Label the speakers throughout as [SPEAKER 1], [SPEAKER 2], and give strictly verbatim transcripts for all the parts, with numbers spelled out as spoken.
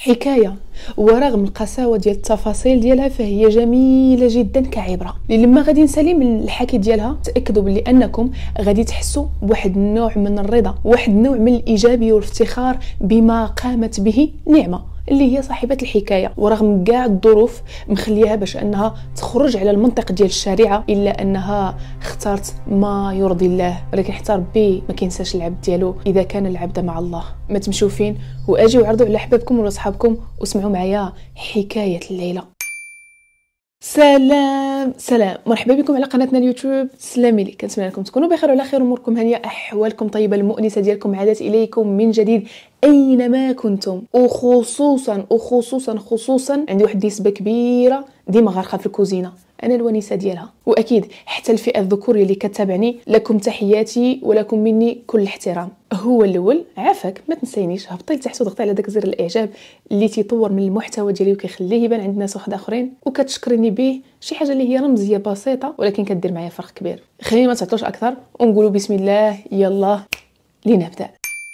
[SPEAKER 1] حكايه ورغم القساوه ديال التفاصيل ديالها فهي جميله جدا كعبره. اللي لما غادي نسالي من الحكي ديالها تاكدوا بلي انكم غادي تحسوا بواحد النوع من الرضا، واحد النوع من الايجابيه والافتخار بما قامت به نعمه اللي هي صاحبه الحكايه. ورغم كاع الظروف مخليها باش انها تخرج على المنطق ديال الشريعه، الا انها اختارت ما يرضي الله. ولكن حتى ربي ما كينساش العبد ديالو اذا كان العبد مع الله. ما تمشيو فين واجيو عرضوا على احبابكم ولا صحابكم واسمعوا معايا حكايه الليله. سلام سلام، مرحبا بكم على قناتنا اليوتيوب. سلامي لي، كنتمنى لكم تكونوا بخير وعلى خير، اموركم هانيه، احوالكم طيبه، المؤنسه ديالكم عادت اليكم من جديد اينما كنتم. وخصوصا وخصوصا خصوصا عندي واحد النسبه كبيره ديما غارقه في الكوزينه، انا الونيسه ديالها. واكيد حتى الفئه الذكوريه اللي كتابعني لكم تحياتي ولكم مني كل الاحترام. هو الاول عافاك، ما تنسينيش هبطي لتحت وضغطي على داك زر الاعجاب اللي تيطور من المحتوى ديالي وكيخليه يبان عند ناس واحد اخرين، وكتشكرني به شي حاجه اللي هي رمزيه بسيطه ولكن كدير معايا فرق كبير. خلينا ما تعطلوش اكثر ونقولوا بسم الله، يلا لنبدا.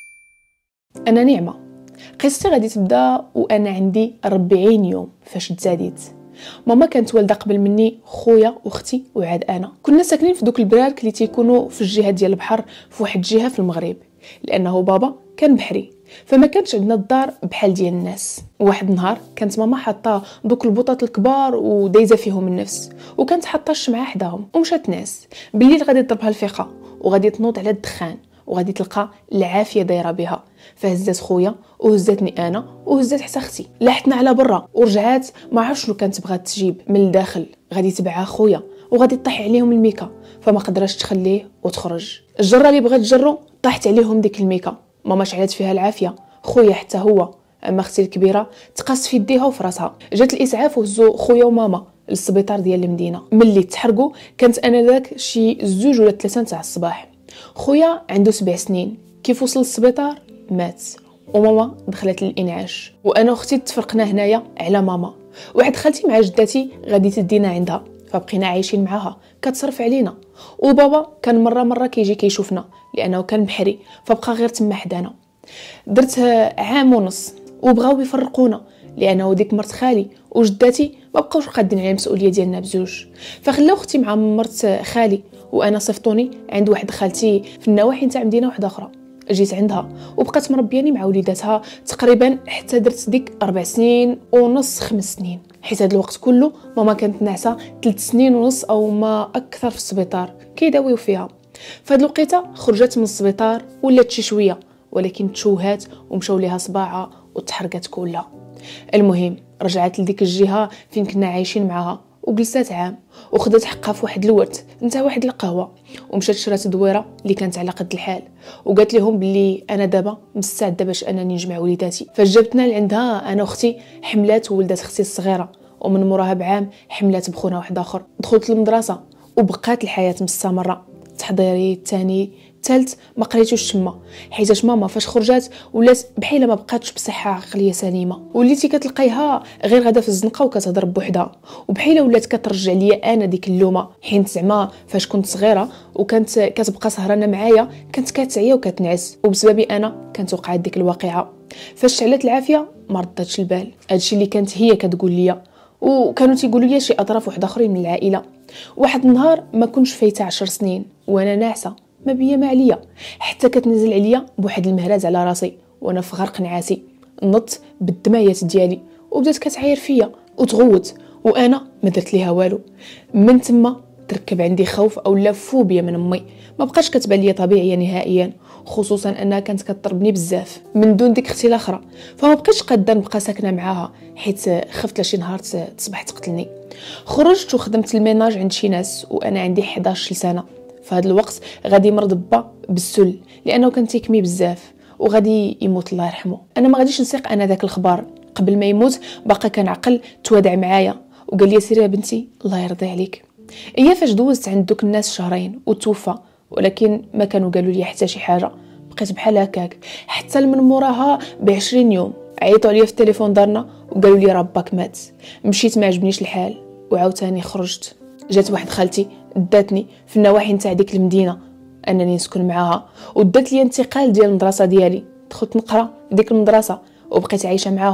[SPEAKER 1] انا نعمه، قصتي غادي تبدا وانا عندي أربعين يوم فاش تزاديت. ماما كانت والده قبل مني، خويا واختي وعاد انا. كنا ساكنين في دوك البرارك اللي تيكونوا في الجهه ديال البحر في واحد الجهه في المغرب، لانه بابا كان بحري فما كانش عندنا الدار بحال ديال الناس. واحد النهار كانت ماما حاطه دوك البوطات الكبار ودايزه فيهم النفس، وكانت حاطه الشمعه حداهم ومشات ناس بالليل غادي تضربها الفيقه وغادي تنوض على الدخان وغادي تلقى العافيه دايره بها. فهزات خويا وهزاتني انا وهزات حتى اختي، لاحتنا على برا ورجعات ما عرفش شنو كانت بغات تجيب من الداخل. غادي تبعها خويا وغادي طيح عليهم الميكا، فما قدرش تخليه وتخرج. الجره اللي بغات تجرو طاحت عليهم ديك الميكا، ماما شعلت فيها العافيه، خويا حتى هو. اما اختي الكبيره تقاس في يديها وفي راسها. جات الاسعاف وهزوا خويا وماما للسبيطار ديال المدينه. ملي تحرقوا كانت انا ذاك شي زوج ولا ثلاثه تاع الصباح. خويا عنده سبع سنين، كيف وصل للسبيطار مات، وماما دخلت للانعاش. وانا واختي تفرقنا هنايا على ماما. واحد خالتي مع جداتي غادي تدينا عندها، فبقينا عايشين معاها كتصرف علينا. وبابا كان مره مره كيجي كيشوفنا لانه كان بحري، فبقى غير تما حدانا. درت عام ونص وبغاو يفرقونا لانه ديك مرت خالي وجداتي ما بقاوش قادين على المسؤوليه ديالنا بزوج، فخلاو اختي مع مرت خالي وانا صيفطوني عند واحد خالتي في النواحي نتاع مدينه واحده اخرى. جيت عندها وبقات مربياني مع وليداتها تقريبا حتى درت ديك اربع سنين ونص خمس سنين، حيت هذا الوقت كله ماما كانت ناعسه ثلاث سنين ونص او ما اكثر في السبيطار كيداويو فيها. فهاد الوقيته خرجت من السبيطار ولات شي شويه، ولكن تشوهات ومشاو ليها صباعها وتحرقت كلها. المهم رجعت لديك الجهه فين كنا عايشين معاها وجلسات عام، وخدات حقها في واحد الورث نتاع واحد القهوه، ومشات شرات دويره اللي كانت على قد الحال، وقالت لهم بلي انا دابا مستعده باش انني نجمع وليداتي. فجبتنا لعندها انا واختي، حملات ولدات اختي الصغيره، ومن موراها بعام حملات بخونا واحد اخر. دخلت المدرسه وبقات الحياه مستمره، تحضيري الثاني الثالث ما قريتوش تما، حيت ماما فاش خرجات ولات بحال ما بقاتش بصحه عقليه سليمه، وليتي كتلقايها غير غاده في الزنقه وكتهضر بوحدها، وبحال ولات كترجع ليا انا ديك اللومه، حيت زعما فاش كنت صغيره وكانت كتبقى سهرانه معايا كانت كتعيا وكتنعس، وبسببي انا كانت وقعت ديك الواقعه. فاش شعلت العافيه ما ردتش البال، هادشي اللي كانت هي كتقول ليا، وكانوا تيقولوا لي شي اطراف واحد اخرين من العائله. واحد النهار ما كنتش فايته عشر سنين وانا ناعسه ما بيا ما عليا، حتى كتنزل عليا بواحد المهراز على راسي وانا في غرق نعاسي. نط بالدمايات ديالي وبدات كتعاير فيا وتغوت، وانا ما درت ليها والو. من تما تركب عندي خوف او لا فوبيا من امي، ما بقاش كتبان ليا طبيعيه نهائيا، خصوصا انها كانت كتضربني بزاف من دون ديك اختي الاخرى، فما بقيتش قاده نبقى ساكنه معاها حيت خفت لشي نهار تصبح تقتلني. خرجت وخدمت الميناج عند شي ناس وانا عندي إحدى عشر سنه. في هذا الوقت غادي مرض با بالسل لانه كان تيكمي بزاف وغادي يموت الله يرحمه. انا ما غاديش نسيق انا ذاك الخبر، قبل ما يموت باقا كان عقل توادع معايا وقال لي سيري يا بنتي الله يرضي عليك. هي فاش دوزت عند دوك الناس شهرين وتوفى، ولكن ما كانوا قالوا لي حتى شي حاجه، بقيت بحال هكاك حتى من موراها بعشرين يوم. عيطوا عليا في التليفون دارنا وقالوا لي ربك مات. مشيت ما عجبنيش الحال وعاوتاني خرجت. جات واحد خالتي داتني في النواحي نتاع ديك المدينه انني نسكن معاها، ودات لي انتقال ديال المدرسه ديالي. دخلت نقرا ديك المدرسه وبقيت عايشه معاهم،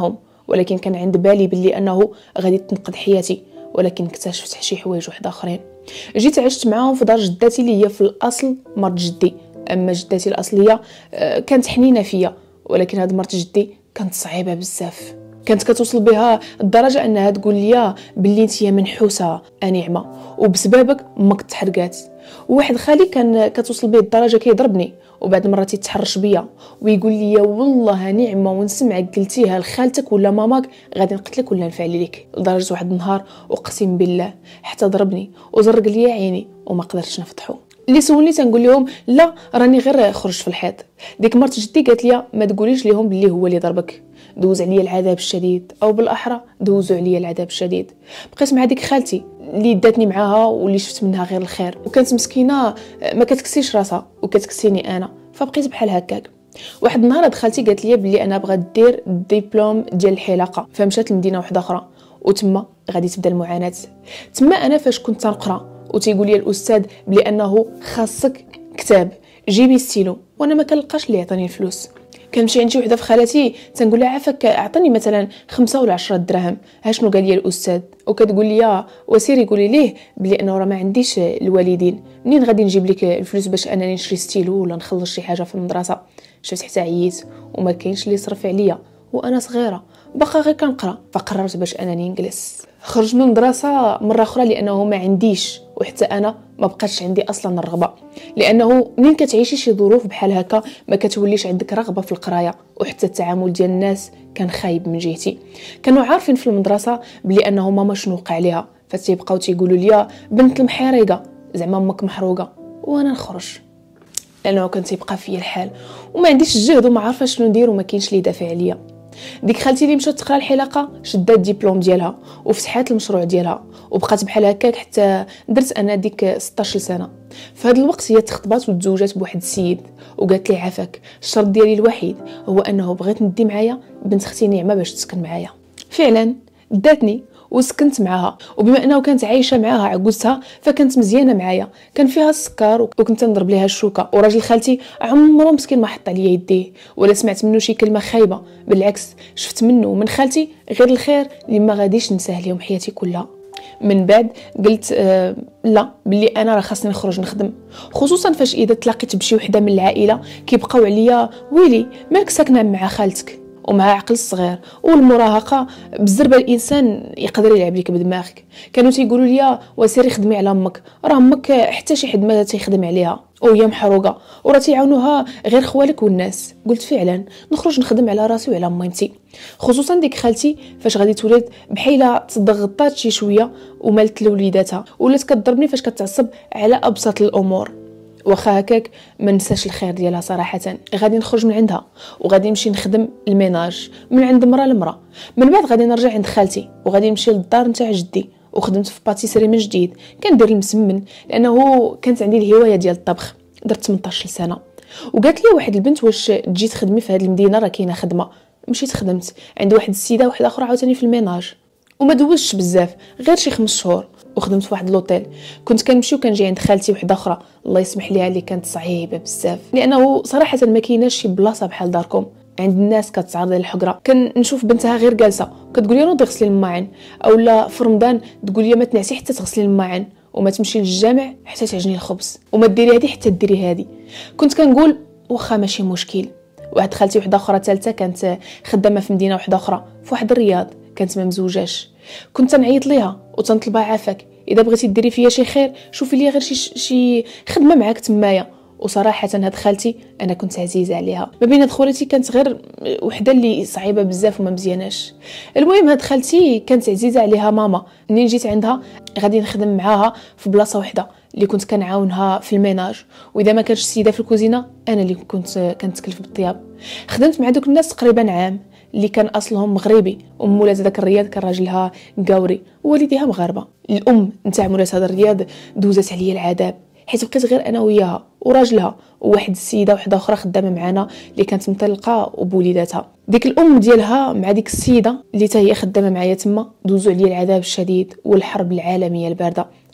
[SPEAKER 1] ولكن كان عند بالي باللي انه غادي تنقذ حياتي، ولكن اكتشفت شي حوايج واحد اخرين. جيت عشت معاهم في دار جداتي اللي هي في الاصل مرت جدي، اما جداتي الاصليه كانت حنينه فيا، ولكن هاد مرت جدي كانت صعيبه بزاف. كانت كتوصل بها الدرجه انها تقول لي باللي انت منحوسه نعمه وبسببك امك تحرقات. وواحد خالي كان كتوصل به الدرجه كيضربني، وبعد مرات يتحرش بيا ويقول لي والله نعمه ونسمعك قلتيها لخالتك ولا ماماك غادي نقتلك ولا نفعل لك. لدرجه واحد النهار اقسم بالله حتى ضربني وزرق لي عيني وما قدرتش نفتحو. اللي سولني تنقول لهم لا راني غير خرجت في الحيط. ديك مرت جدي قالت لي ما تقوليش ليهم باللي هو اللي ضربك، دوز عليا العذاب الشديد، او بالاحرى دوزوا عليا العذاب الشديد. بقيت مع ديك خالتي اللي داتني معاها واللي شفت منها غير الخير، وكانت مسكينه ما كتكسيش راسها وكتكسيني انا، فبقيت بحال هكاك. واحد النهار دخلتي قالت لي بلي انا بغات دير الدبلوم ديال الحلاقه، فمشات لمدينه واحده اخرى وتما غادي تبدا المعاناه. تما انا فاش كنت تنقرا وتيقول لي الاستاذ بلي انه خاصك كتاب جيبي ستيلو، وانا ما كنلقاش اللي يعطيني الفلوس. كنمشي عند شي وحده في خالتي تنقول لها عافاك اعطيني مثلا خمسة ولا عشرة دراهم، ها شنو قال لي الاستاذ؟ وكتقول لي وسيري قولي ليه بلي انه راه ما عنديش الوالدين، منين غادي نجيب لك الفلوس باش انني نشري ستيلو ولا نخلص شي حاجه في المدرسه؟ شفت حتى عييت وما كاينش اللي يصرف عليا وانا صغيره باقا غير كنقرا، فقررت باش انني نجلس. خرج من المدرسه مره اخرى لانه ما عنديش، وحتى انا ما بقاتش عندي اصلا الرغبه، لانه منين كتعيشي شي ظروف بحال هكا ما كتوليش عندك رغبه في القرايه، وحتى التعامل ديال الناس كان خايب من جهتي. كانوا عارفين في المدرسه بلي انه ماما شنو وقع عليها، فتيبقاو تيقولوا لي بنت المحرقه زعما امك محروقه، وانا نخرج لانه كان تيبقى فيا الحال وما عنديش الجهد وما عارفه شنو ندير وما كاينش اللي يدافع عليا. ديك خالتي اللي مشات تقرا الحلاقه شدات الدبلوم ديالها وفتحات المشروع ديالها وبقات بحال هكاك حتى درت انا ديك ستطاش سنه. في هذا الوقت هي تخطبات وتزوجات بواحد السيد وقالت لي عافاك الشرط ديالي الوحيد هو انه بغيت ندي معايا بنت اختي نعمه باش تسكن معايا. فعلا داتني وسكنت معاها، وبما انه كانت عايشه معاها عجوزتها فكانت مزيانه معايا، كان فيها السكر وكنت نضرب ليها الشوكه، وراجل خالتي عمره مسكين ما حط عليا يديه ولا سمعت منه شي كلمه خايبه، بالعكس شفت منه ومن خالتي غير الخير اللي ما غاديش ننساه لهم حياتي كلها. من بعد قلت آه لا باللي انا راه خاصني نخرج نخدم، خصوصا فاش اذا تلاقيت بشي وحده من العائله كيبقاو عليا ويلي مالك ساكنه مع خالتك، ومع عقل الصغير والمراهقه بالزربه الانسان يقدر يلعب لك بدماغك. كانوا تيقولوا لي وسيري خدمي على امك، راه امك حتى شي حد ما تيخدم عليها وهي محروقه وراه تيعاونوها غير خوالك والناس. قلت فعلا نخرج نخدم على راسي وعلى ميمتي، خصوصا ديك خالتي فاش غادي تولد بحيله تضغطات شي شويه ومالت لوليداتها، ولات كتضربني فاش كتعصب على ابسط الامور. واخا هكاك ما نساش الخير ديالها صراحه. غادي نخرج من عندها وغادي نمشي نخدم الميناج من عند مرة لمرة، من بعد غادي نرجع عند خالتي وغادي نمشي للدار نتاع جدي، وخدمت في باتيسري من جديد كندير المسمن لانه كانت عندي الهوايه ديال الطبخ. درت ثمنطاش سنه وقالت لي واحد البنت واش تجي تخدمي في هذه المدينه راه كاينه خدمه. مشيت خدمت عند واحد السيده واحده اخرى عاوتاني في الميناج، وما دوزتش بزاف غير شي خمس شهور وخدمت في واحد لوطيل. كنت كنمشي وكنجي عند خالتي وحده اخرى الله يسمح ليها اللي كانت صعيبه بزاف، لانه صراحه ما كايناش شي بلاصه بحال داركم عند الناس كتعرض للحقره. كنشوف بنتها غير جالسه كتقول لي نوضي غسلي الماعن، اولا في رمضان تقول لي ما تنعسي حتى تغسلي الماعن، وما تمشي للجامع حتى تعجني الخبز، وما ديري هذه حتى ديري هذه. كنت كنقول واخا ماشي مشكل. واحد خالتي وحده اخرى ثالثه كانت خدامه في مدينه وحده اخرى في واحد الرياض، كانت ما مزوجاش. كنت نعيط ليها وتنطلبها عافاك اذا بغيتي ديري فيا شي خير شوفي لي غير شي شي خدمه معاك تمايا. وصراحه هاد خالتي انا كنت عزيزه عليها، ما بين هاد خولتي كانت غير وحده اللي صعيبه بزاف وما مزياناش. المهم هاد خالتي كانت عزيزه عليها ماما. منين جيت عندها غادي نخدم معاها في بلاصه وحده اللي كنت كنعاونها في الميناج، واذا ما كانش السيده في الكوزينه انا اللي كنت كنتكلف بالطياب. خدمت مع دوك الناس تقريبا عام اللي كان اصلهم مغربي، ام مولات هذاك الرياض كان راجلها قاوري ووالديها مغاربه. الام نتاع مولات هذا الرياض دوزت عليا العذاب حيت بقيت غير انا وياها وراجلها وواحد السيده وحده اخرى خدامه معنا اللي كانت مطلقه وبوليداتها. ديك الام ديالها مع ديك السيده اللي حتى هي خدامه معايا تما دوزوا عليا العذاب الشديد والحرب العالميه البارده.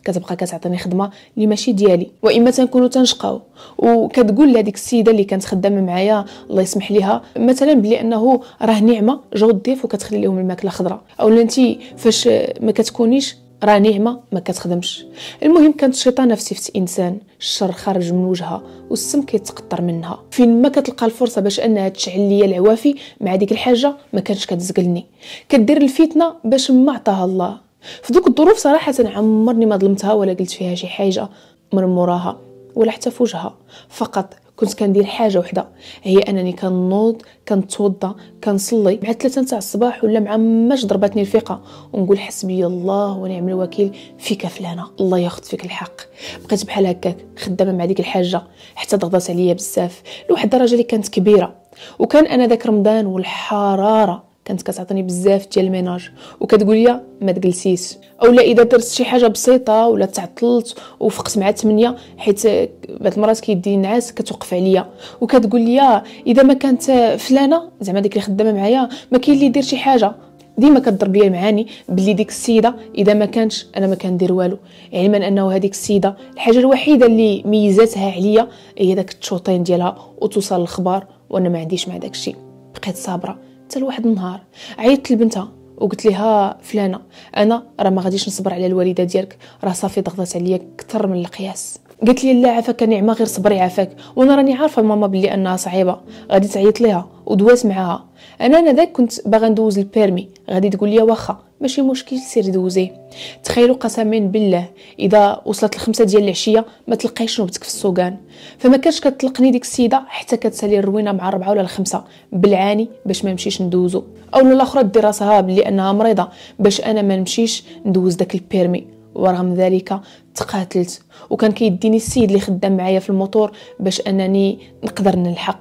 [SPEAKER 1] كتبقى كتعطيني خدمه اللي ماشي ديالي، واما تنكونوا تنشقاو وكتقول لهذيك السيده اللي كانت خدامه معايا الله يسمح ليها مثلا بلي انه راه نعمه جو الضيف وكتخلي لهم الماكله خضراء، اولا انت فاش ما كتكونيش راه نعمه ما كتخدمش. المهم كانت شيطانه في صفه انسان، الشر خارج من وجهها والسم كيتقطر منها، فين ما كتلقى الفرصه باش انها تشعل ليا العوافي مع ديك الحاجه ما كانتش كتزقلني، كدير الفتنه باش ما عطاها الله. في دوك الظروف صراحه عمرني ما ظلمتها ولا قلت فيها شي حاجه من موراها ولا حتى في وجهها، فقط كنت كندير حاجه وحده، هي انني كنوض كنتوضا كنصلي مع ثلاثة تاع الصباح ولا مع ماش ضربتني الفيقه ونقول حسبي الله ونعم الوكيل فيك فلانه الله ياخذ فيك الحق. بقيت بحال هكاك خدامه مع ديك الحاجه حتى ضغطت عليا بزاف لواحد الدرجه اللي كانت كبيره، وكان انا داك رمضان والحراره كانت كتعطيني بزاف ديال الميناج وكتقول لي ما تجلسيش، اولا اذا درت شي حاجه بسيطه ولا تعطلت وفقت مع ثمانية حيت بعض المرات كيدي النعاس كتوقف عليا وكتقول لي اذا ما كانت فلانه زعما ديك اللي خدامه معايا ما كاين اللي يدير شي حاجه، ديما كتضرب لي المعاني باللي ديك السيده اذا ما كانش انا ما كندير والو، علما يعني انه هذيك السيده الحاجه الوحيده اللي ميزاتها عليا هي داك التشوطين ديالها وتوصل الخبر وانا ما عنديش مع داك الشيء. بقيت صابره حتى لواحد النهار عيطت لبنتها وقلت لها فلانه انا راه ما غاديش نصبر على الوالده ديالك، راه صافي ضغطت عليا اكثر من القياس. قالت لي لا عافاك نعمه غير صبري عافاك، وانا راني عارفه ماما بلي انها صعيبه، غادي تعيط ليها ودوات معاها. انا انا داك كنت باغا ندوز البيرمي، غادي تقول لي واخا ماشي مشكل سيري دوزيه. تخيلوا قسمين بالله اذا وصلت الخمسة ديال العشيه ما تلقايش نوبتك في السوقان، فما كانش كتلقني ديك السيده حتى كتسالي الروينه مع الربعه ولا الخمسه بالعاني باش ما نمشيش ندوزو، او الاخرى دير راسها بلي انها مريضه باش انا ما نمشيش ندوز داك البيرمي. ورغم ذلك تقاتلت وكان كيديني السيد اللي خدام معايا في الموتور باش انني نقدر نلحق.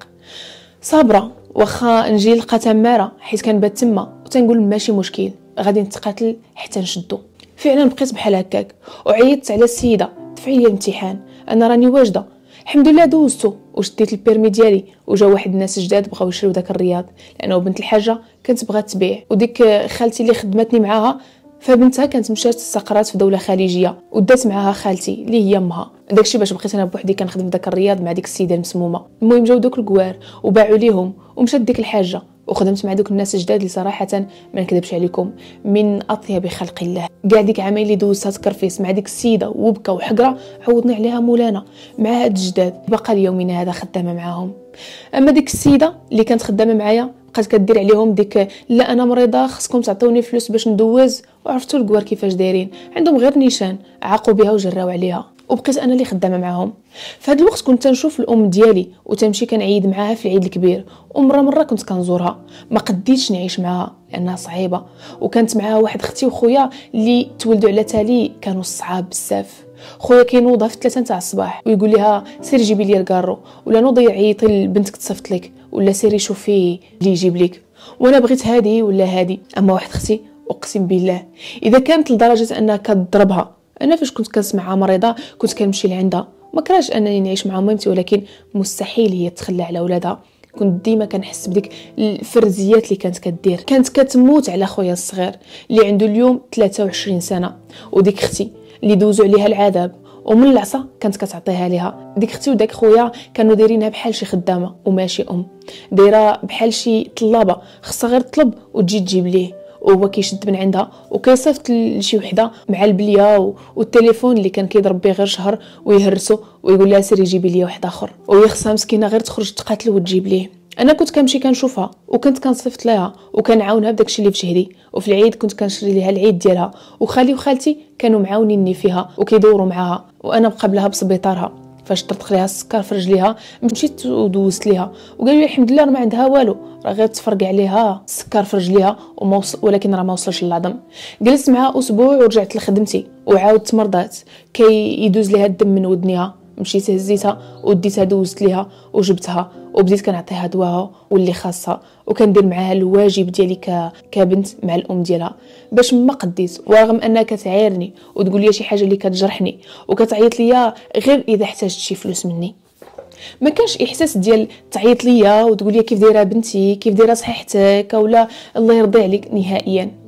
[SPEAKER 1] صابره واخا نجي نلقى تماره حيت كنبات تما وتنقول ماشي مشكل غادي نتقاتل حتى نشدو. فعلا بقيت بحال هكاك وعيطت على السيده دفعي لي الامتحان، انا راني واجده الحمد لله دوزتو وشديت البيرمي ديالي. وجا واحد الناس جداد بغاو يشريو داك الرياض لانه بنت الحاجه كانت بغات تبيع، وديك خالتي اللي خدمتني معاها فبنتها كانت مشات تستقرات في دوله خليجيه ودات معاها خالتي اللي هي امها. داكشي باش بقيت انا بوحدي كنخدم في داك الرياض مع ديك السيده المسمومه. المهم جاو دوك الكوار وباعوا ليهم ومشات ديك الحاجه وخدمت مع دوك الناس الجداد اللي صراحه ما نكذبش عليكم من اطيب خلق الله. كاع ديك عامين اللي دوزتها تكرفيس مع ديك السيده وبكى وحقره عوضني عليها مولانا مع هاد الجداد باقا اليومين هذا خدامه معاهم. اما ديك السيده اللي كانت خدامه معايا بقات كدير عليهم ديك لا انا مريضه خصكم تعطوني فلوس باش ندوز، وعرفتوا الكوار كيفاش دايرين عندهم غير نيشان عاقوا بها وجراو عليها، وبقيت انا اللي خدامه معاهم. في هذا الوقت كنت تنشوف الام ديالي وتمشي كنعيد معاها في العيد الكبير، ومره مره كنت كنزورها. ما قديتش نعيش معاها لانها صعيبه، وكانت معاها واحد اختي وخويا اللي تولدوا على تالي كانوا صعاب بزاف. خويا كينوضها في ثلاثة تاع الصباح ويقول لها سيري جيبي لي الكارو، ولا نوضي عيطي لبنتك تصيفط لك، ولا سيري شوفي اللي يجيب لك. وانا بغيت هذه ولا هذه. اما واحد اختي اقسم بالله اذا كانت لدرجه انها كتضربها، انا فاش كنت كنسمعها مريضه كنت كنمشي لعندها. ما كراش انني نعيش مع مامتي ولكن مستحيل هي تخلى على اولادها. كنت ديما كنحس بديك الفرزيات اللي كانت كدير. كانت كتموت على خويا الصغير اللي عنده اليوم ثلاثة وعشرين سنه، وديك اختي اللي دوزوا عليها العذاب ومن العصا كانت كتعطيها ليها. ديك اختي وداك خويا كانوا دايرينها بحال شي خدامه وماشي ام، دايره بحال شي طلابه خصها غير تطلب وتجي تجيب ليه، وهو كيشد من عندها وكيصيفط لشي وحده مع البليه والتليفون اللي كان كيضرب به غير شهر ويهرسو ويقول لها سيري جيبي لي واحد اخر، وهي خصها مسكينه غير تخرج تقاتل وتجيب ليه. انا كنت كنمشي كنشوفها وكنت كنصيفط لها وكنعاونها بداكشي اللي في جهدي، وفي العيد كنت كنشري ليها العيد ديالها، وخالي وخالتي كانوا معاونيني فيها وكيدوروا معاها، وانا مقابلها بسبيطارها. فاش طرطق ليها السكر في رجليها مشيت ودوزت ليها وقالوا لي الحمد لله راه ما عندها والو، راه غير تفرقع عليها السكر في رجليها وما وصل، ولكن راه ما وصلش للعظم. جلست معها اسبوع ورجعت لخدمتي وعاودت مرضات كي يدوز ليها الدم من ودنيها. مشيت هزيتها وديتها دوزت ليها وجبتها وبديت كنعطيها دواها واللي خاصها، وكندير معاها الواجب ديالي ك... كبنت مع الام ديالها باش ما قديت. ورغم انها كتعايرني وتقول لي شي حاجه اللي كتجرحني وكتعيط ليا غير اذا احتاجت شي فلوس مني، ما كانش احساس ديال تعيط ليا وتقول لي كيف دايره بنتي كيف دايره صحيحتك ولا الله يرضي عليك نهائيا.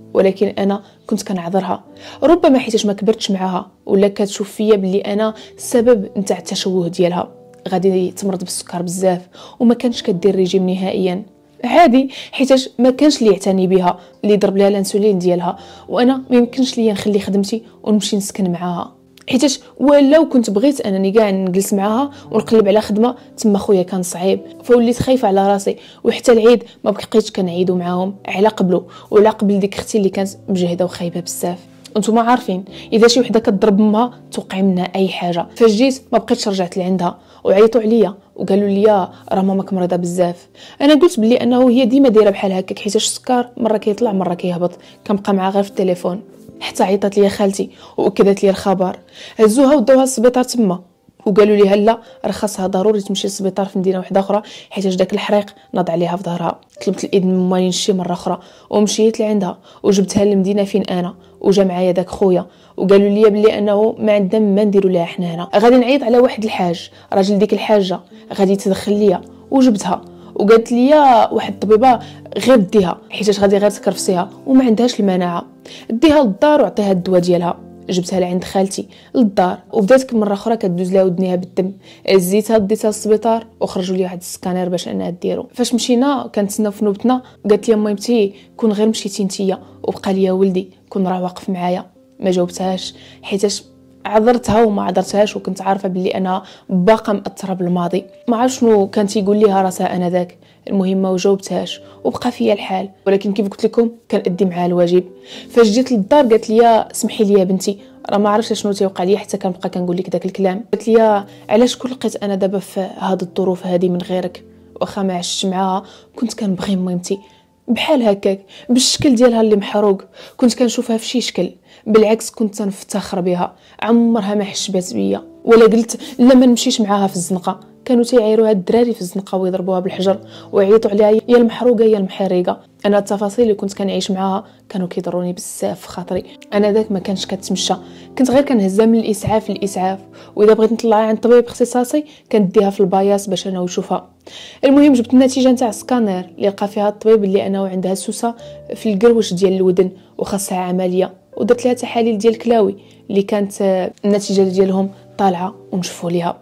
[SPEAKER 1] ولكن انا كنت كنعذرها، ربما حيتاش ما كبرتش معاها ولا كتشوف فيا بلي انا السبب نتاع التشوه ديالها. غادي تمرض بالسكر بزاف وما كانش كدير ريجيم نهائيا، عادي حيتاش ما كانش اللي يعتني بها، اللي يضرب لها الانسولين ديالها، وانا ما يمكنش ليا نخلي خدمتي ونمشي نسكن معاها، حيتاش ولو كنت بغيت انني كاع نجلس معاها ونقلب على خدمه تما خويا كان صعيب، فوليت خايفه على راسي. وحتى العيد ما بقيتش كنعيدو معاهم على قبلو ولا قبل ديك اختي اللي كانت مجهده وخايبه بزاف. انتما عارفين اذا شي وحده كتضرب امها توقع منها اي حاجه. فاش جيت ما بقيتش رجعت لعندها وعيطوا عليا وقالوا لي راه ماماك مريضه بزاف. انا قلت بلي انه هي ديما دايره بحال هكاك، حيت السكر مره كيطلع مره كيهبط، كنبقى معها غير في التليفون. حتى عيطت لي خالتي واكدت لي الخبر، هزوها ودوها للسبيطار تما وقالوا لي هلا راه خاصها ضروري تمشي للسبيطار في مدينه واحده اخرى حيت داك الحريق ناض عليها في ظهرها. طلبت الاذن من مالي نمشي مره اخرى ومشيت لعندها وجبتها للمدينه فين انا، وجا معايا داك خويا وقالوا لي بلي انه ما عندنا ما نديروا لها حنا هنا، غادي نعيط على واحد الحاج راجل ديك الحاجه غادي تدخل ليا. وجبتها وقالت لي واحد الطبيبه غير ديها حيت غادي غير تكرفسيها وما عندهاش المناعه، ديها للدار وعطيها الدواء ديالها. جبتها لعند خالتي للدار وبدات مره اخرى كدوز لها ودنيها بالدم، زيتها ديتها للسبيطار وخرجوا لي واحد السكانير باش انها ديرو. فاش مشينا كنتسناو في نوبتنا قالت لي مامتي كون غير مشيتي نتيا وبقى ليا ولدي كون راه واقف معايا. ما جاوبتهاش حيتاش عذرتها وما عذرتهاش وكنت عارفه بلي انا باقا مأثره بالماضي. ما عرف شنو كان تيقول ليها راسها انا ذاك. المهم ما جاوبتهاش وبقى فيا الحال، ولكن كيف قلت لكم كنأدي معها الواجب. فاش جيت للدار قالت لي سمحي لي يا بنتي راه ما عرفتش شنو تيوقع لي حتى كنبقى كنقول لك داك الكلام. قالت لي علاش كون لقيت انا دابا في هاد الظروف هذه من غيرك، واخا ما عشتش معاها كنت كنبغي ميمتي بحال هكاك بالشكل ديالها اللي محروق، كنت كنشوفها في شي شكل بالعكس كنت نفتخر بها، عمرها ما حشبات بيا ولا قلت لا ما نمشيش معاها في الزنقه. كانوا تيعيروها الدراري في الزنقه ويضربوها بالحجر ويعيطوا عليها يا المحروقه يا المحرقه. انا التفاصيل اللي كنت كنعيش معاها كانوا كيضروني بزاف في خاطري. انا ذاك ما كانش كتمشى، كنت غير كنهزها من الاسعاف للاسعاف، واذا بغيت نطلعها عند طبيب اختصاصي كنديها في الباياس باش انا ويشوفها. المهم جبت النتيجه نتاع السكانير اللي لقى فيها الطبيب اللي انه عندها سوسه في القروش ديال الودن وخاصها عمليه، ودرت لها تحاليل ديال الكلاوي اللي كانت النتيجه ديالهم طالعه ونشفوا ليها.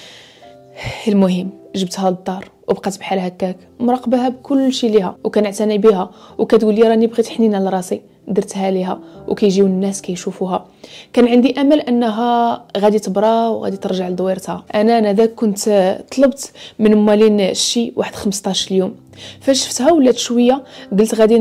[SPEAKER 1] المهم جبتها للدار وبقات بحال هكاك مراقباها بكل شيء ليها وكنعتني بها وكتقول لي راني بغيت حنينه لراسي درتها ليها وكيجيو الناس كيشوفوها. كان عندي امل انها غادي تبرا وغادي ترجع لدويرتها. انا انا ذاك كنت طلبت من مالين الشي واحد خمسطاش اليوم. فاش شفتها ولات شويه قلت غادي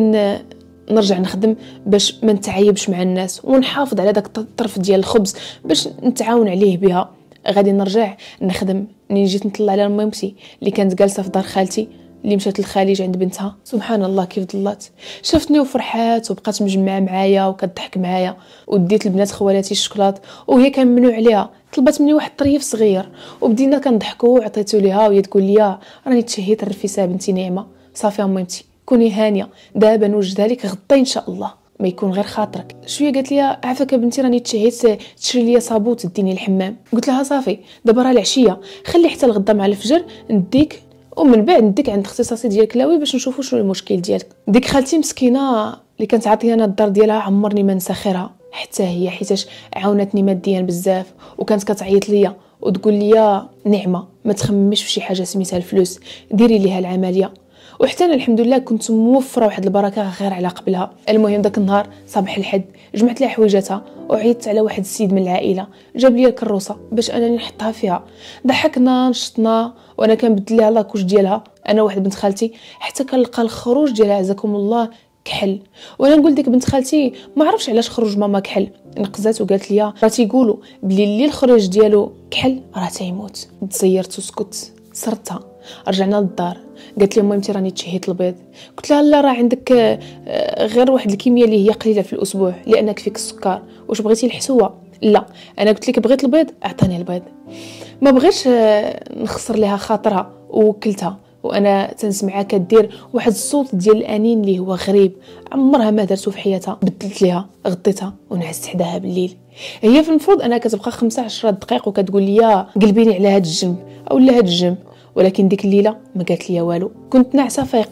[SPEAKER 1] نرجع نخدم باش ما نتعايبش مع الناس ونحافظ على داك الطرف ديال الخبز باش نتعاون عليه بها. غادي نرجع نخدم. ملي جيت نطلع على مامتي اللي كانت جالسه في دار خالتي اللي مشات للخليج عند بنتها، سبحان الله كيف ضلات شافتني وفرحات وبقات مجمعه معايا وكتضحك معايا. وديت لبنات خوالاتي الشوكولات وهي كان ممنوع عليها، طلبت مني واحد الطريف صغير وبدينا كنضحكوا وعطيته ليها وهي تقول لي راني تشهيت الرفيسه بنتي نعمه. صافي مامتي كوني هانيه دابا نوجدها لك غدا ان شاء الله ما يكون غير خاطرك. شويه قالت لي عافاك بنتي راني تشهيت تشري لي صابون تديني الحمام. قلت لها صافي دابا راه العشيه خلي حتى الغدا مع الفجر نديك ومن بعد نديك عند اختصاصي ديال كلاوي باش نشوفوا شنو المشكل ديالك. ديك خالتي مسكينه اللي كانت عاطيانا الدار ديالها عمرني ما نسى خيرها حتى هي حيتاش عاونتني ماديا بزاف وكانت كتعيط ليا وتقول لي نعمه ما تخمميش في شي حاجه سميتها الفلوس ديري ليها العمليه. وحتى انا الحمد لله كنت موفره واحد البركه غير على قبلها. المهم داك النهار صباح الحد جمعت لها حويجاتها وعيطت على واحد السيد من العائله جاب لي الكروسه باش انني نحطها فيها. ضحكنا نشطنا وانا كنبدل لها لاكوش ديالها انا واحد بنت خالتي حتى كنلقى الخروج ديالها عزكم الله كحل. وانا نقول ديك بنت خالتي ما عرفش علاش خرج ماما كحل. نقزات وقالت لي راه تيقولوا بلي اللي الخروج ديالو كحل راه تيموت. تزيرت وسكت صرتها. رجعنا للدار قالت لي مامتي راني تشهيت البيض. قلت لها لا راه عندك غير واحد الكميه اللي هي قليله في الاسبوع لانك فيك السكر. واش بغيتي الحسوه؟ لا انا قلت لك بغيت البيض اعطيني البيض. ما بغيتش نخسر لها خاطرها ووكلتها وانا تنسمعها كدير واحد الصوت ديال الانين اللي هو غريب عمرها ما درتو في حياتها. بدلت ليها غطيتها ونعست حداها بالليل. هي في المفروض انا كتبقى خمسة عشر دقائق وكتقول لي قلبيني على هاد الجنب او لا هاد الجنب، ولكن ديك الليله ما قالت لي والو. كنت ناعسه فايقه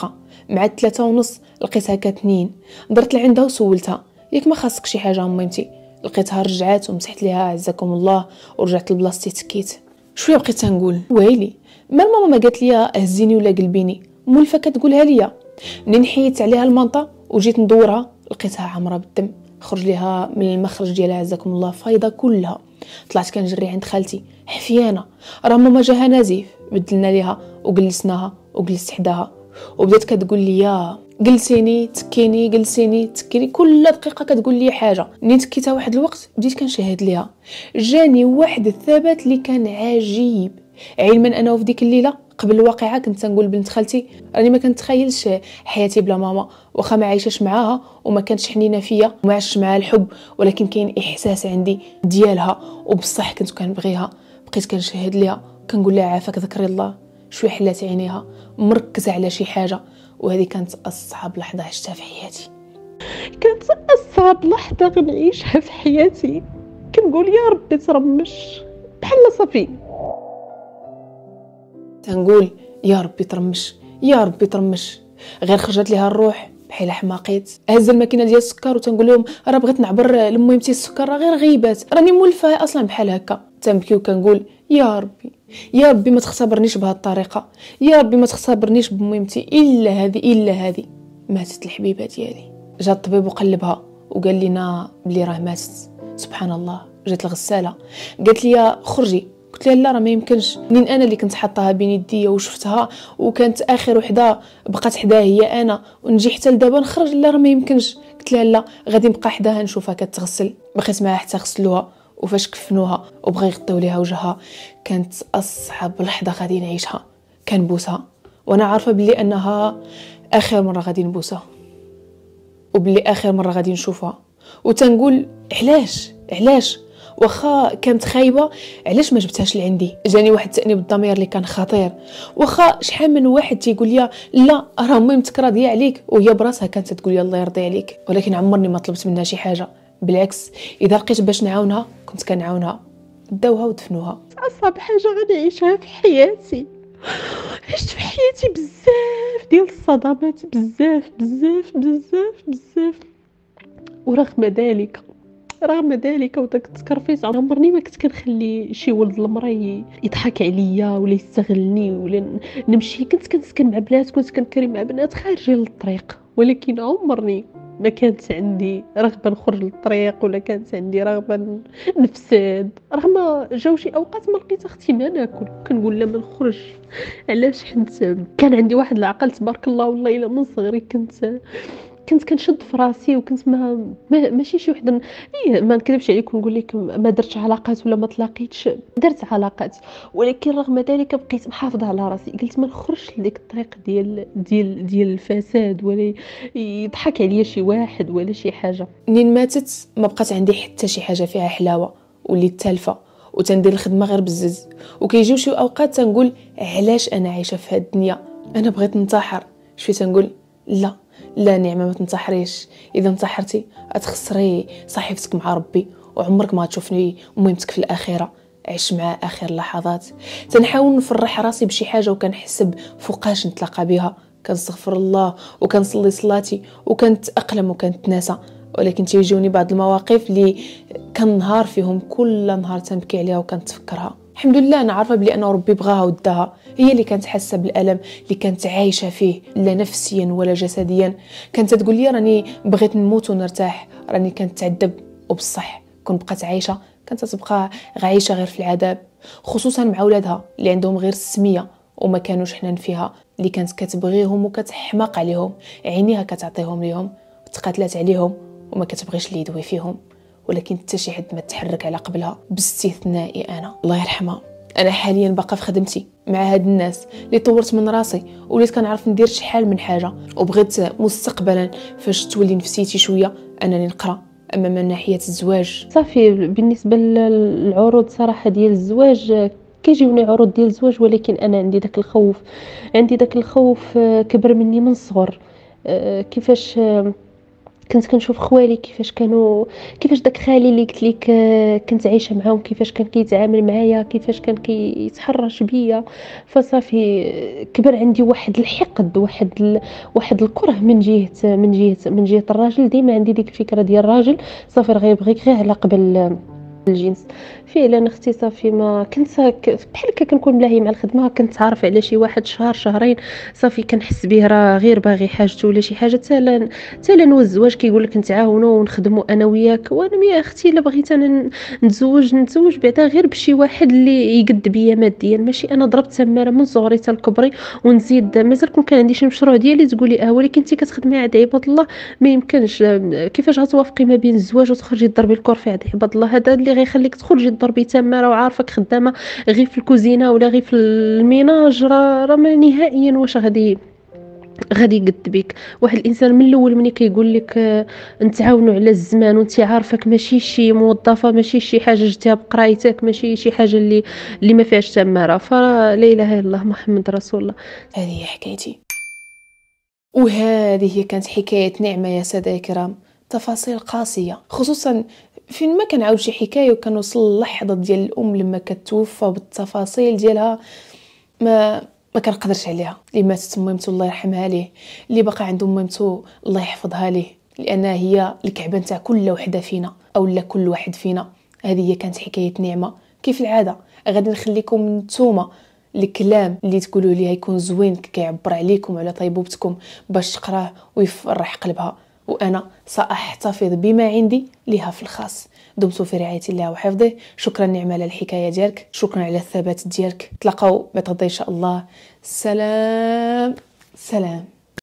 [SPEAKER 1] مع الثلاثة ونص لقيتها كاتنين. درت لعندها وسولتها ياك ما خاصك شي حاجه ميمتي، لقيتها رجعات ومسحت ليها عزكم الله ورجعت لبلاصتي تكيت. شويه بقيت تنقول ويلي ما الماما ما قالت لي هزيني ولا قلبيني، مولفه كتقولها ليا. منين حيدت عليها المنطه وجيت ندورها لقيتها عامره بالدم، خرج ليها من المخرج ديالها عزكم الله فايضه كلها. طلعت كنجري عند خالتي حفيانه، راه ماما جاها نزيف، بدلنا ليها وجلسناها وجلست حداها وبدات كتقول لي جلسيني تكيني جلسيني تكيني، كل دقيقه كتقول لي حاجه. منين تكيتها واحد الوقت بديت كنشاهد ليها، جاني واحد الثبات اللي كان عجيب. علما انه في ديك الليله قبل الواقعه كنت تنقول بنت خالتي راني ما كنتخيلش حياتي بلا ماما، واخا ما عايشاش معاها وما كانتش حنينه فيا وما عشتش معاها الحب، ولكن كاين احساس عندي ديالها وبصح كنت كنبغيها. بقيت كنشاهد ليها كنقول لها عافاك ذكري الله. شويه حلات عينيها مركزه على شي حاجه، وهذه كانت اصعب لحظه عشتها في حياتي.
[SPEAKER 2] كانت اصعب لحظه غنعيشها في حياتي. كنقول يا ربي ترمش بحال صافي،
[SPEAKER 1] تنقول يا ربي ترمش يا ربي ترمش. غير خرجت ليها الروح بحال حماقيت. هز الماكينه ديال السكر وتنقول لهم راه بغيت نعبر لميمتي السكر، راه غير غيبات، راني مولفه اصلا بحال هكا. تنبكي وكنقول يا ربي يا ربي ما تختبرنيش بهذه الطريقه، يا ربي ما تختبرنيش بميمتي الا هذه الا هذه. ماتت الحبيبه ديالي. جا الطبيب وقلبها وقال لنا بلي راه ماتت. سبحان الله. جات الغساله قالت لي خرجي، قلت لها لا راه ما يمكنش، منين انا اللي كنت حاطاها بين يديا وشفتها وكانت اخر وحده بقات حداها هي انا، ونجي حتى لدابا نخرج؟ لا راه ما يمكنش. قلت لها لا غادي نبقى حداها نشوفها كتغسل. بقيت معاها حتى غسلوها، وفاش كفنوها وبغى يغطيو ليها وجهها كانت اصعب لحظه غادي نعيشها. كنبوسها وانا عارفه بلي انها اخر مره غادي نبوسها وبلي اخر مره غادي نشوفها. وتنقول علاش علاش واخا كانت خايبه علاش ما جبتهاش لعندي. جاني واحد التانيب الضمير اللي كان خطير. واخا شحال من واحد تيقول لي لا راه ميمتك راضيه عليك وهي براسها كانت تقول لي الله يرضي عليك، ولكن عمرني ما طلبت منها شي حاجه. بالعكس اذا لقيت باش نعاونها كنت كنعاونها. داوها ودفنوها.
[SPEAKER 2] اصعب حاجه غنعيشها في حياتي. عشت في حياتي بزاف ديال الصدمات، بزاف بزاف بزاف بزاف، ورغم ذلك رغم ذلك وداك التكرفيس عمرني ما كنت كنخلي شي ولد المرا يضحك عليا ولا يستغلني ولا نمشي. كنت كنسكن مع بنات، كنت كنكري مع بنات خارجين للطريق، ولكن عمرني ما كانت عندي رغبه نخرج للطريق ولا كانت عندي رغبه نفسد. رغم جاو شي اوقات ما لقيت اختي ما ناكل، كنقول لا ما نخرج. علاش؟ حيت كان عندي واحد العقل تبارك الله، والله الا من صغري كنت كنت كنشد في راسي، وكنت ما, ما ماشي شي وحده إيه ما نكذبش عليكم نقول لك ما درتش علاقات ولا ما طلقيتش، درت علاقات، ولكن رغم ذلك بقيت محافظه على راسي. قلت ما نخرجش لديك الطريق ديال ديال ديال الفساد ولا يضحك عليا شي واحد ولا شي حاجه.
[SPEAKER 1] منين ماتت ما بقات عندي حتى شي حاجه فيها حلاوه، وليت تالفه وتندير الخدمه غير بزز. وكيجيو شي اوقات تنقول علاش انا عايشه في هاد الدنيا، انا بغيت ننتحر. شويه تنقول لا لا نعمه ما تنتحريش، اذا انتحرتي غتخسري صحيفتك مع ربي وعمرك ما تشوفني مهمتك في الاخره. عيش مع اخر لحظات. تنحاول نفرح راسي بشي حاجه وكنحس بفوقاش نتلاقى بها، كنستغفر الله وكنصلي صلاتي وكنتاقلم وكنتناسى، ولكن تيجوني بعض المواقف اللي كنهار فيهم كل نهار تنبكي عليها وكنتفكرها. الحمد لله انا عارفه بلي انا ربي بغاها وداها، هي اللي كانت حاسه بالالم اللي كانت عايشه فيه، لا نفسيا ولا جسديا. كانت تقول لي راني بغيت نموت ونرتاح، راني كانت تعذب، وبصح كون بقات عايشه كانت تبقى عايشه غير في العذاب، خصوصا مع ولادها اللي عندهم غير السميه وما كانوش حنان فيها، اللي كانت كتبغيهم وكتحماق عليهم، عينيها كتعطيهم ليهم وتقاتلات عليهم وما كتبغيش اللي يدوي فيهم، ولكن حتى شي حد ما تحرك على قبلها باستثنائي انا الله يرحمها. انا حاليا باقا في خدمتي مع هاد الناس اللي طورت من راسي وليت كنعرف ندير شحال من حاجه، وبغيت مستقبلا فاش تولي نفسيتي شويه انني نقرا. اما من ناحيه الزواج
[SPEAKER 2] صافي بالنسبه للعروض صراحه ديال الزواج كيجيوني عروض ديال الزواج، ولكن انا عندي داك الخوف عندي داك الخوف كبر مني من الصغر. كيفاش كنت كنشوف خوالي كيفاش كانوا، كيفاش داك خالي اللي قلت لك آه، كنت عايشه معاهم، كيفاش كان كيتعامل معايا، كيفاش كان كيتحرش بيا. فصافي آه، كبر عندي واحد الحقد، واحد ال... واحد الكره من جهه من جهه من جهه الراجل. ديما عندي ديك الفكره ديال الراجل صافي راه غيبغيك غير على قبل الجنس. فعلا اختي صافي ما كنت ك- بحال هكا كنكون ملاهي مع الخدمه، كنت عارفه على شي واحد شهر شهرين صافي كنحس به راه غير باغي حاجته ولا شي حاجه. حتى لا حتى لا نوى الزواج كيقول لك نتعاونوا ونخدموا انا وياك. وانا يا اختي الا بغيت انا نتزوج نتزوج بعدا غير بشي واحد اللي يقد بيا ماديا، ماشي انا ضربت تماره من صغري حتى لكبري ونزيد مازال كون كان عندي شي مشروع ديالي تقولي اه ولكن انت كتخدمي عند عباد الله ما يمكنش. كيفاش غتوافقي ما بين الزواج وتخرجي تضربي الكور في عند عباد الله؟ هذا اللي غيخليك تخرجي تضربي تماره وعارفك خدامه غير في الكوزينه ولا غير في الميناج، راه راه ما نهائيا واش غادي غادي يقد بك. واحد الانسان من الاول ملي كيقول لك آه، نتعاونوا على الزمان وانت عارفك ماشي شي موظفه، ماشي شي حاجه جبتيها بقرايتك، ماشي شي حاجه اللي اللي ما فيهاش تماره، فلا اله الا الله محمد رسول الله.
[SPEAKER 1] هذه هي حكايتي، وهذه هي كانت حكاية نعمة يا سادة الكرام. تفاصيل قاسية، خصوصا فين ما كنعاود شي حكاية وكنوصل اللحظة ديال الأم لما كتوفى بالتفاصيل ديالها ما ما كنقدرش عليها. اللي ماتت ميمتو الله يرحمها ليه، اللي بقى عنده ميمتو الله يحفظها ليه، لأنها هي الكعبة نتاع كل وحدة فينا أو لا كل واحد فينا. هذه هي كانت حكاية نعمة. كيف العادة غادي نخليكم نتوما الكلام اللي تقولوا لي يكون زوين كيعبر عليكم وعلى طيبوبتكم باش تقراه ويفرح قلبها، وانا ساحتفظ بما عندي لها في الخاص. دمتم في رعايه الله وحفظه. شكرا نعمه على الحكايه ديالك، شكرا على الثبات ديالك. تلاقاو بعد غدا ان شاء الله. سلام سلام.